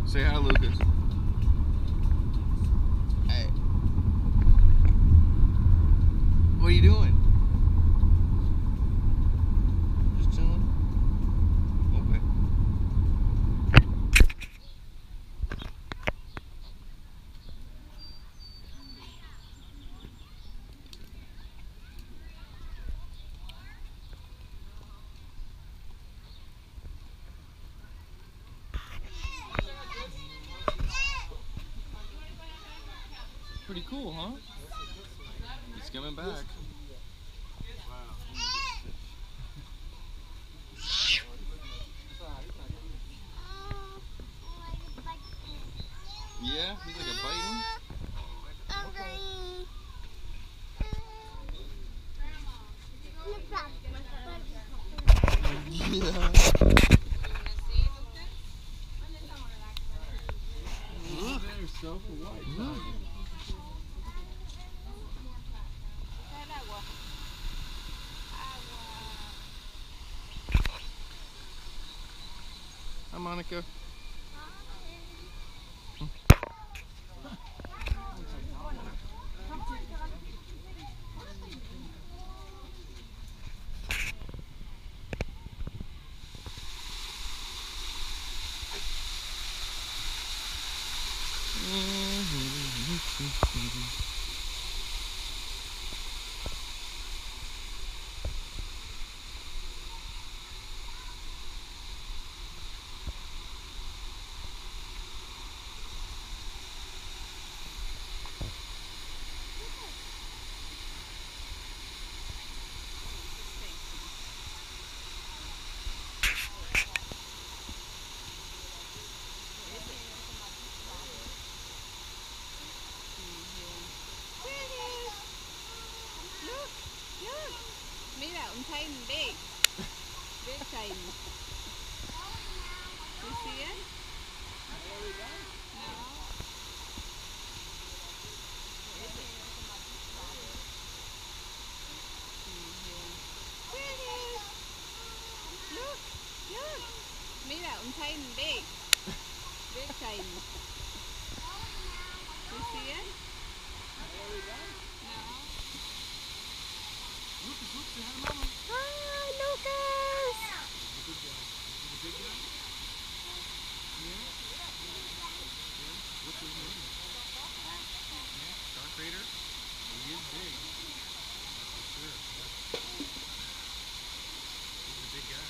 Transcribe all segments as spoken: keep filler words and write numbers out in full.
Say hi, Lucas. Hey. What are you doing? Just chilling? Okay. Pretty cool, huh? He's coming back. Yeah, he's like a biting. Yeah. Look. Look. Hi, Monica. Mira, un time big. Big time. You see it? There we go. No. Look, look. Mira, un time big. Big time. You see it? There we go. No. Lucas, Lucas, say hi to Mama. Hi, Lucas. Good guy. He's a big guy? Yeah? Yeah? What's his name? Yeah? Dark Raider? He is big. For sure. He's a big guy.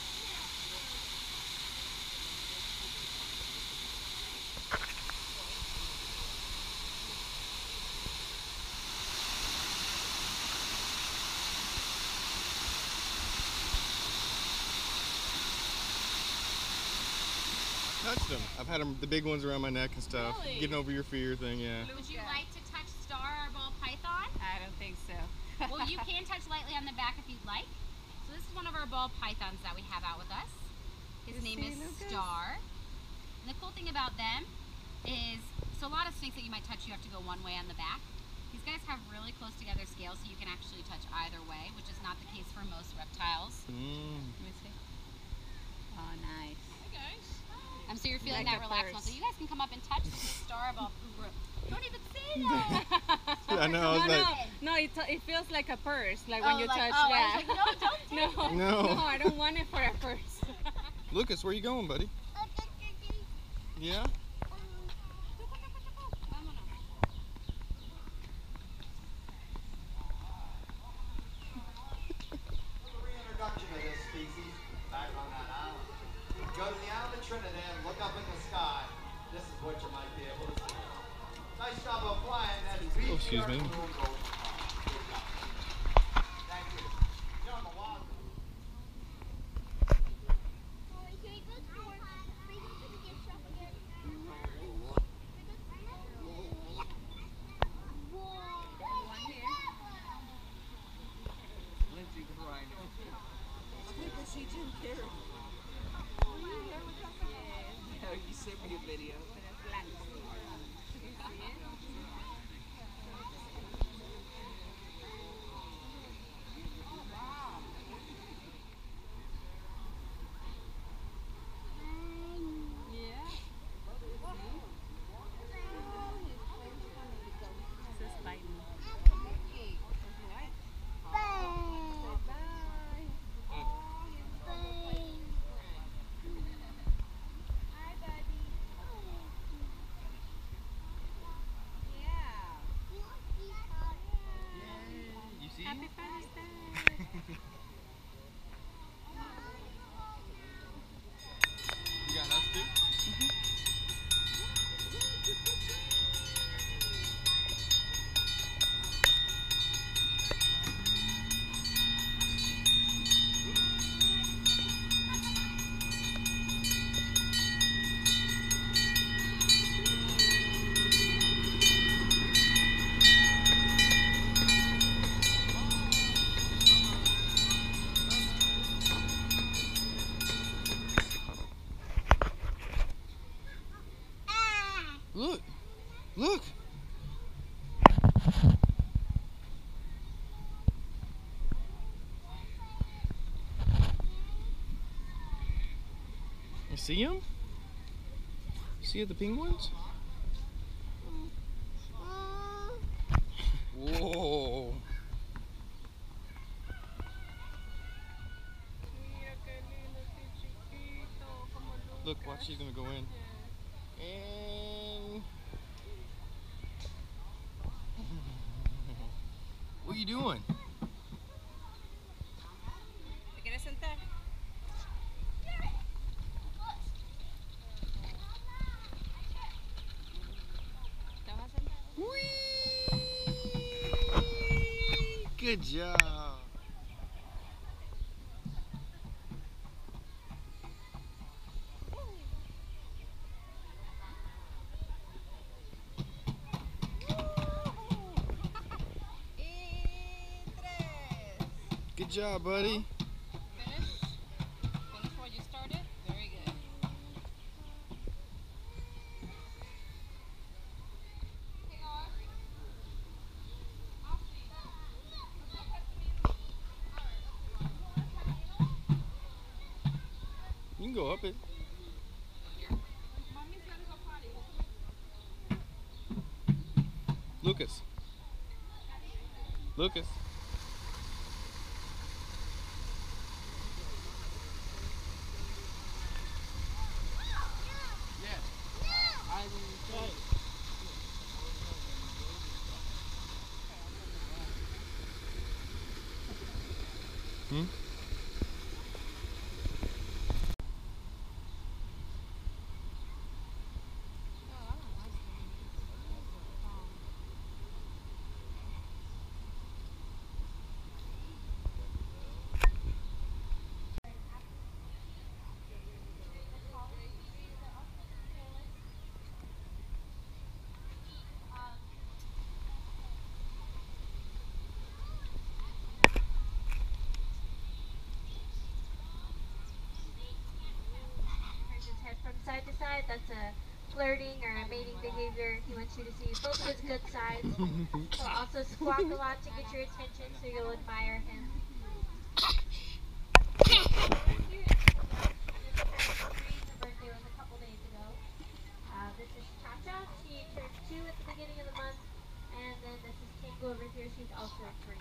Touched them. I've had them, the big ones around my neck and stuff. Really? Getting over your fear thing, yeah. Would you like to touch Star, our ball python? I don't think so. Well, you can touch lightly on the back if you'd like. So this is one of our ball pythons that we have out with us. His You name see, is Lucas? Star. And the cool thing about them is, so a lot of snakes that you might touch, you have to go one way on the back. These guys have really close together scales, so you can actually touch either way, which is not the case for most reptiles. Mm. Let me see. Oh, nice. Um, so you're feeling Like that a relaxed one. purse. So you guys can come up and touch the Star ball. Don't even say that. I know, I was no, like, no, no, it, it feels like a purse, like Oh, when you like- touch, oh, I yeah. was like, no, don't take no, No. no, I don't want it for a purse. Lucas, where you going, buddy? Yeah? Reintroduction of this species back on that island. Go to the island of Trinidad, look up in the sky. This is what you might be able to see. Nice job of flying that beach. Oh, excuse me. Thank you. You're on the water. You sent me a video. Look. Look. You see him? See the penguins? Whoa. Look, watch, she's gonna go in. And what are you doing? ¿Te quieres sentar? ¿Te vas a sentar? Whee! Good job. Good job, buddy. Finish. Finish what you started. Very good. You can go up it. Lucas. Lucas. Hmm? From side to side, that's a flirting or a mating behavior. He wants you to see both his good sides. He'll also squawk a lot to get your attention, so you'll admire him. His birthday was a couple days ago. Uh, this is Cha-Cha. She turned two at the beginning of the month. And then this is Tango over here. She's also three.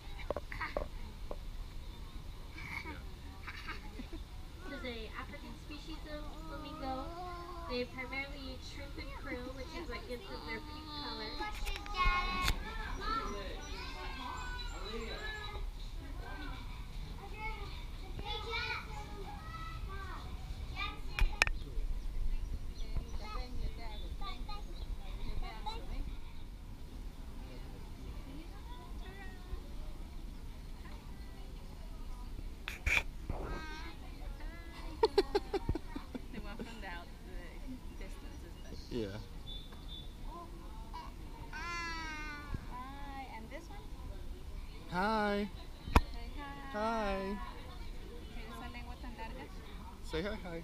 This is a African species of flamingo. They primarily eat shrimp and krill, which is what gives them their pink color. Yeah. Hi, and this one? Hi. Say hi. Hi. ¿Tienes la lengua tan larga? Say hi, hi.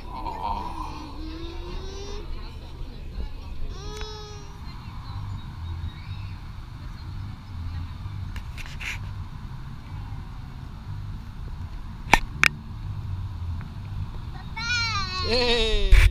Hey!